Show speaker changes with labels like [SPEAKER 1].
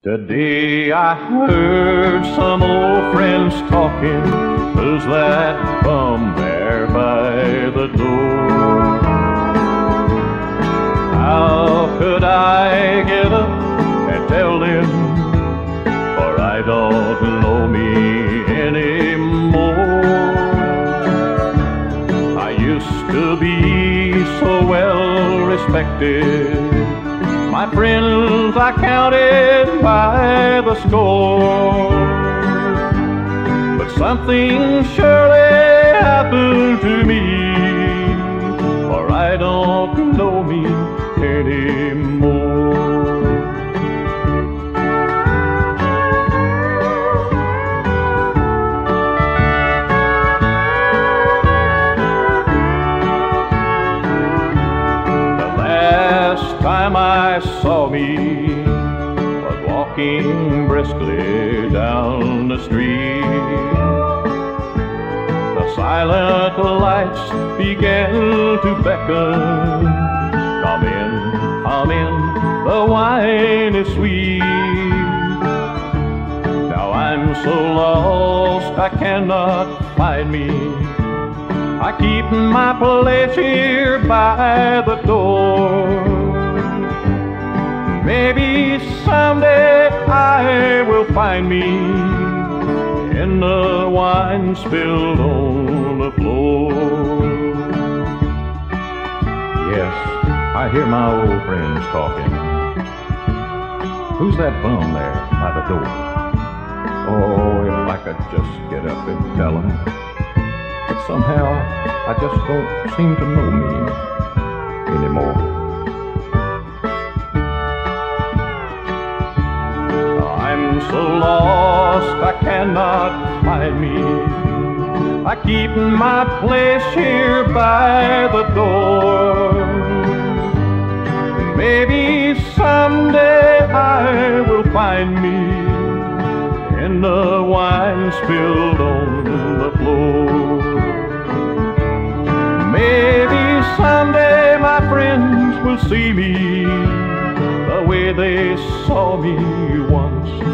[SPEAKER 1] Today I heard some old friends talking. Who's that bum there by the door? How could I get up and tell them, for I don't know me anymore. I used to be so well respected. My friends I counted by the score. But something surely happened to me, for I don't know me anymore. Time I saw me was walking briskly down the street. The silent lights began to beckon. Come in, the wine is sweet. Now I'm so lost I cannot find me. I keep my place here by the door. Maybe someday I will find me in the wine spilled on the floor. Yes, I hear my old friends talking. Who's that bum there by the door? Oh, if I could just get up and tell him. But somehow I just don't seem to know me anymore. I'm so lost I cannot find me. I keep my place here by the door. Maybe someday I will find me in the wine spilled on the floor. Maybe someday my friends will see me the way they saw me once.